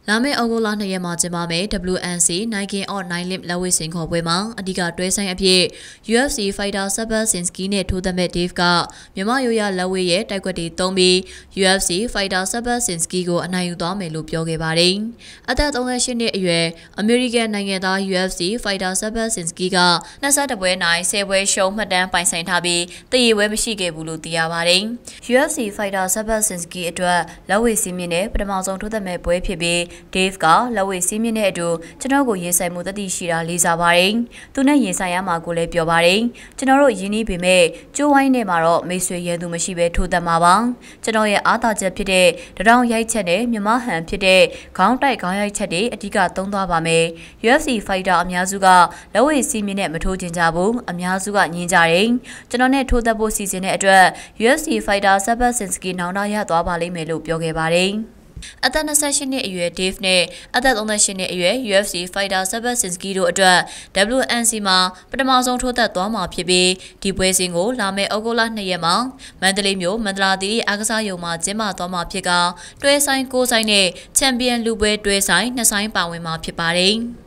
လာမယ့်ဩဂုတ်လ2ရက်မှာကျင်းပမယ့် WNC Nike or 9 Limb လက်ဝှေ့စင်ခေါ်ပွဲမှာအဓိကတွဲဆိုင်အဖြစ် UFC Fighter Sabasinski နဲ့ထိုးသက်မဲ့ Dave ကမြန်မာရိုးရာလက်ဝှေ့ရဲ့တိုက်ကွက်တွေသုံးပြီး UFC Fighter Sabasinski ကိုအနိုင်ယူသွားမယ်လို့ပြောခဲ့ပါတယ်။အသက်38နှစ်အရွယ်အမေရိကန်နိုင်ငံသား UFC Fighter Sabasinski က22ပွဲနိုင်10ပွဲရှုံးမှတ်တမ်းပိုင်ဆိုင်ထားပြီးတည်ရပွဲမရှိခဲ့ဘူးလို့သိရပါတယ်။ UFC Fighter Sabasinski အတွက်လက်ဝှေ့စီးမြင့်တဲ့ပထမဆုံးထိုးသက်မဲ့ပွဲဖြစ်ပြီးDave ကလက်ဝှေ့စီးမြင့်တဲ့အတူကျွန်တော်ကိုရင်ဆိုင်မှုတတိရှိတာလေးစားပါတယ်။သူနဲ့ရင်ဆိုင်ရမှာကိုလည်းပြောပါတယ်။ကျွန်တော်တို့ရင်းနှီးပေမဲ့ကျိုးဝိုင်းနဲ့မှာတော့မိတ်ဆွေရဲသူမရှိပဲထိုးသက်မှာပါ။ကျွန်တော်ရဲ့အားသာချက်ဖြစ်တဲ့တရောင်ရိုက်ချက်နဲ့မြမဟန်ဖြစ်တဲ့ခေါင်းတိုက်ခေါင်းရိုက်ချက်တွေအဓိကသုံးသွားပါမယ်။ UFC Fighter အများစုကလက်ဝှေ့စီးမြင့်နဲ့မထိုးကျင်ကြဘူး။အများစုကညင်ကြတယ်။ကျွန်တော်နဲ့ထိုးသက်ဖို့စီစဉ်တဲ့အတွက် UFC Fighter Sabasinski နောင်တရသွားပါလိမ့်မယ်လို့ပြောခဲ့ပါတယ်။အသက်28နှစ်အရွယ် Dave နဲ့အသက်38နှစ်အရွယ် UFC Fighter Sabasinski တို့အတွက် WNC မှာပထမဆုံးထိုးသက်သွားမှာဖြစ်ပြီးဒီပွဲစဉ်ကိုလာမယ့်ဩဂုတ်လ2ရက်မှာမန္တလေးမြို့မန္တလာသီရိအားကစားရုံမှာကျင်းပသွားမှာဖြစ်ကတွဲဆိုင်6ဆိုင်နဲ့ချန်ပီယံလူပွဲတွဲဆိုင်2ဆိုင်ပါဝင်မှာဖြစ်ပါတယ်။